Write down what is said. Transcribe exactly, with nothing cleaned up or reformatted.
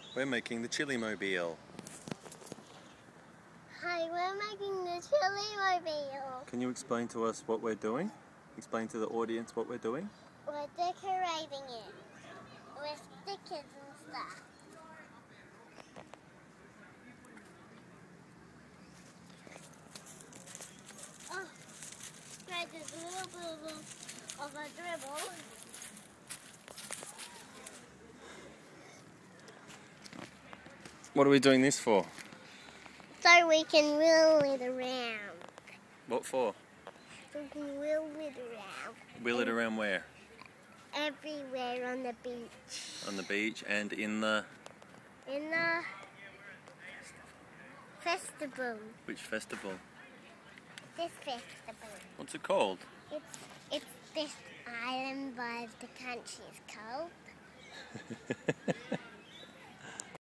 We're making the ChilliMobile. Hi, we're making the ChilliMobile. Can you explain to us what we're doing? Explain to the audience what we're doing? We're decorating it with stickers and stuff. Oh, right, there's a little bit of, of a dribble. What are we doing this for? So we can wheel it around. What for? We can wheel it around. Wheel it around where? Everywhere on the beach. On the beach and in the... In the festival. Which festival? This festival. What's it called? It's it's this island by the country is called.